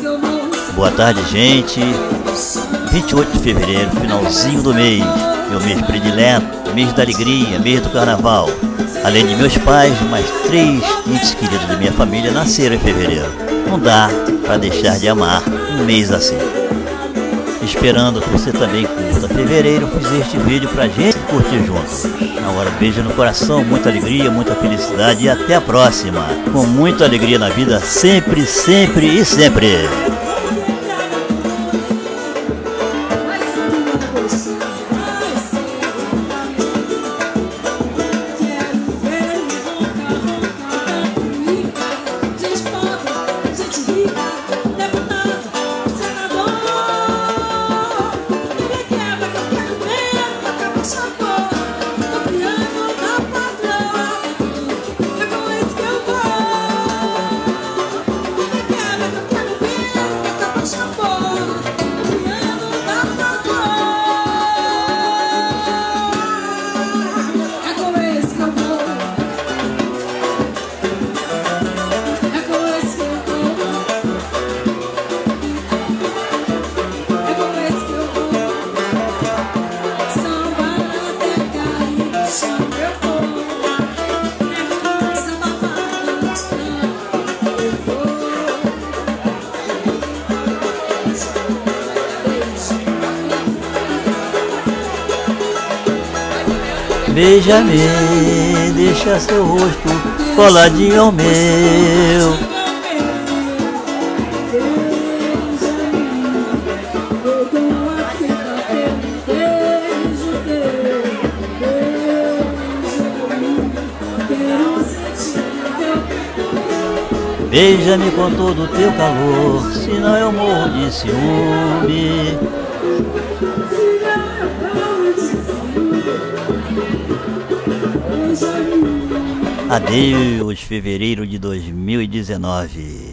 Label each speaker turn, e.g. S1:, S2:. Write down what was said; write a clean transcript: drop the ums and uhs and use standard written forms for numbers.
S1: Boa tarde, gente. 28 de fevereiro, finalzinho do mês, meu mês predileto, mês da alegria, mês do carnaval. Além de meus pais, mais 3 entes queridos da minha família nasceram em fevereiro. Não dá para deixar de amar um mês assim. Esperando que você também curta fevereiro, fiz este vídeo pra gente curtir juntos. Agora, beijo no coração, muita alegria, muita felicidade e até a próxima. Com muita alegria na vida, sempre, sempre e sempre. Beija-me, deixa seu rosto coladinho ao meu. Beija-me com todo o teu calor, senão eu morro de ciúme. Adeus, fevereiro de 2019.